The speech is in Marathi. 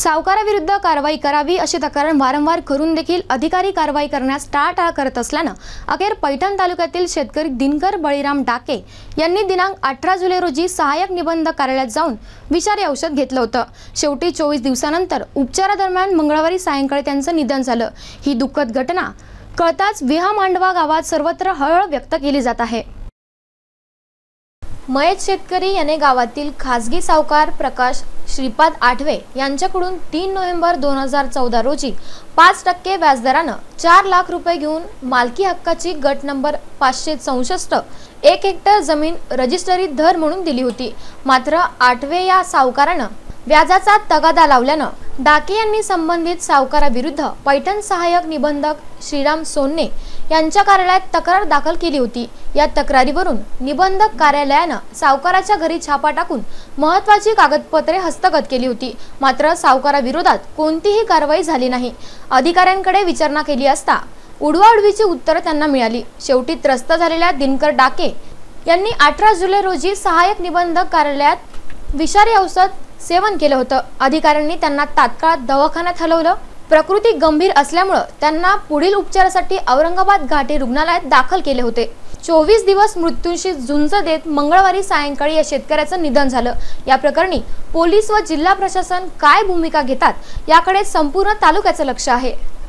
सावकाराविरुद्ध कारवाई करावी अशी तक्रार वारंवार करून देखील अधिकारी कारवाई करण्यास टाळाटाळ करत असल्यानं अखेर पैठण तालुक्यातील शेतकरी दिनकर बळीराम डाके यांनी दिनांक 18 जुलै रोजी सहाय्यक निबंधक कार्यालयात जाऊन विषारी औषध घेतलं होतं। शेवटी 24 दिवसानंतर उपचारादरम्यान मंगळवारी सायंकाळी त्यांचं निधन झालं। ही दुःखद घटना कळताच विहा मांडवा गावात सर्वत्र हळहळ व्यक्त केली जात आहे। मयत शेतकरी याने गावातील खासगी सावकार प्रकाश श्रीपाद आठवे यांच्याकडून 3 नोव्हेंबर 2014 रोजी 5% व्याजदरानं 4 लाख रुपये घेऊन मालकी हक्काची गट नंबर 564 1 हेक्टर जमीन रजिस्टरीत धर म्हणून दिली होती। मात्र आठवे या सावकारानं व्याजाचा तगादा लावल्यानं डाके यांनी संबंधित सावकाराविरुद्ध पैठण सहाय्यक निबंधक श्रीराम सोन्ने यांच्या कार्यालयात तक्रार दाखल केली होती। या तक्रारीवरून निबंधक कार्यालयानं सावकाराच्या घरी छापा टाकून महत्त्वाची कागदपत्रे हस्तगत केली होती। मात्र सावकाराविरोधात कोणतीही कारवाई झाली नाही। अधिकाऱ्यांकडे विचारणा केली असता उडवाउडवीची उत्तरे त्यांना मिळाली। शेवटी त्रस्त झालेल्या दिनकर डाके यांनी 18 जुलै रोजी सहाय्यक निबंधक कार्यालयात विषारी औषध सेवन केलं होतं। अधिकाऱ्यांनी त्यांना तात्काळ दवाखान्यात हलवलं। प्रकृती गंभीर असल्यामुळे त्यांना पुढील उपचारासाठी औरंगाबाद घाटी रुग्णालयात दाखल केले होते। 24 दिवस मृत्यूशी झुंज देत मंगळवारी सायंकाळी या शेतकऱ्याचं निधन झालं। या प्रकरणी पोलीस व जिल्हा प्रशासन काय भूमिका घेतात याकडे संपूर्ण तालुक्याचं लक्ष आहे।